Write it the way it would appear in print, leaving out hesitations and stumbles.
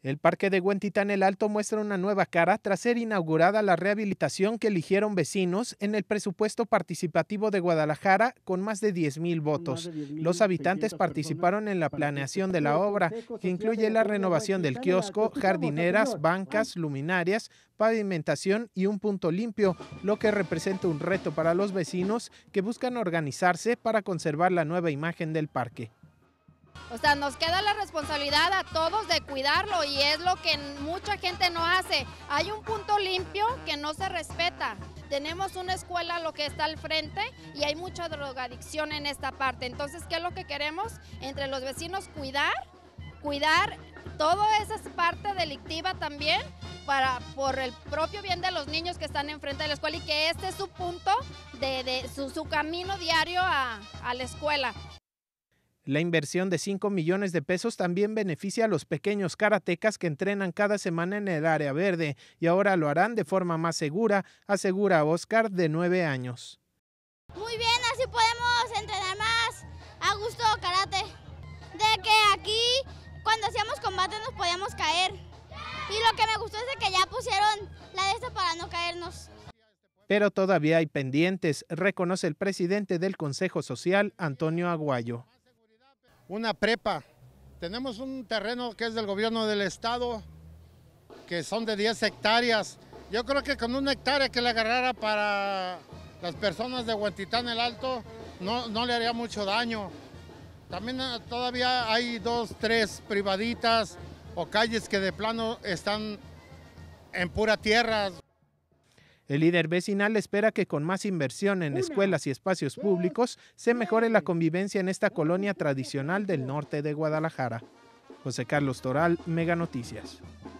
El Parque de Huentitán el Alto muestra una nueva cara tras ser inaugurada la rehabilitación que eligieron vecinos en el presupuesto participativo de Guadalajara con más de 10,000 votos. Los habitantes participaron en la planeación de la obra, que incluye la renovación del kiosco, jardineras, bancas, luminarias, pavimentación y un punto limpio, lo que representa un reto para los vecinos que buscan organizarse para conservar la nueva imagen del parque. O sea, nos queda la responsabilidad a todos de cuidarlo y es lo que mucha gente no hace. Hay un punto limpio que no se respeta. Tenemos una escuela lo que está al frente y hay mucha drogadicción en esta parte. Entonces, ¿qué es lo que queremos? Entre los vecinos cuidar toda esa parte delictiva también por el propio bien de los niños que están enfrente de la escuela y que este es su punto de su camino diario a la escuela. La inversión de 5 millones de pesos también beneficia a los pequeños karatecas que entrenan cada semana en el área verde y ahora lo harán de forma más segura, asegura Oscar, de 9 años. Muy bien, así podemos entrenar más a gusto karate. De que aquí cuando hacíamos combate nos podíamos caer. Y lo que me gustó es de que ya pusieron la de esta para no caernos. Pero todavía hay pendientes, reconoce el presidente del Consejo Social, Antonio Aguayo. Una prepa. Tenemos un terreno que es del gobierno del estado, que son de 10 hectáreas. Yo creo que con 1 hectárea que le agarrara para las personas de Huentitán el Alto, no le haría mucho daño. También todavía hay 2, 3 privaditas o calles que de plano están en pura tierra. El líder vecinal espera que con más inversión en escuelas y espacios públicos se mejore la convivencia en esta colonia tradicional del norte de Guadalajara. José Carlos Toral, Mega Noticias.